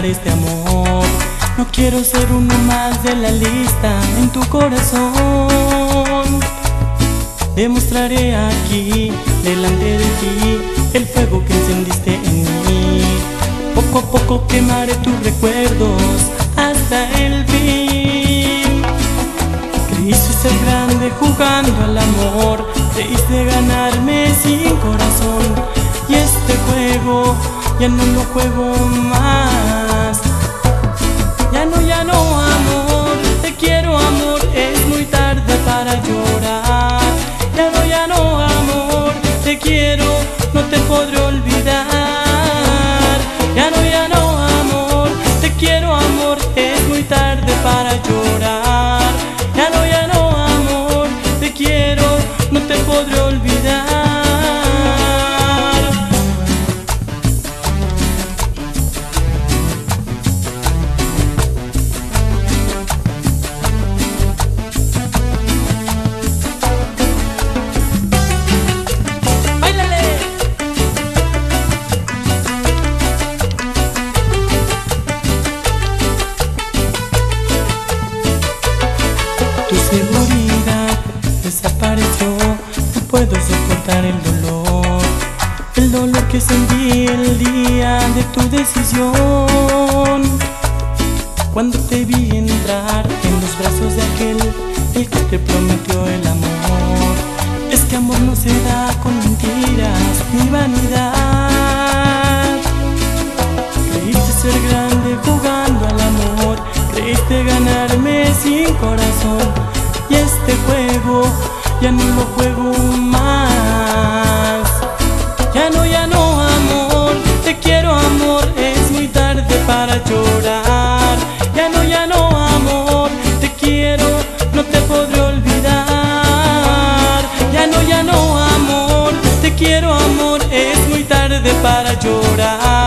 terminar este amor. No quiero ser uno más de la lista en tu corazón. Demostraré aquí, delante de ti, el fuego que encendiste en mí. Poco a poco quemaré tus recuerdos hasta el fin. Creíste ser grande jugando al amor, creíste ganarme sin corazón, y este juego ya no lo juego más. Ya no, amor, te quiero, amor, es muy tarde para llorar. Ya no, amor, te quiero, no te podré olvidar. Ya no, amor, te quiero, amor, es muy tarde para llorar. Ya no, amor, te quiero, no te podré olvidar. Tu seguridad desapareció, no puedo soportar el dolor que sentí el día de tu decisión. Cuando te vi entrar en los brazos de aquel, el que te prometió el amor. Es que amor no se da con mentiras ni vanidad. Creíste ser grande jugando al amor, creíste ganarme sin corazón, y este juego ya no lo juego más. Ya no, amor, te quiero, amor, es muy tarde para llorar. Ya no, amor, te quiero, no te podré olvidar. Ya no, amor, te quiero, amor, es muy tarde para llorar.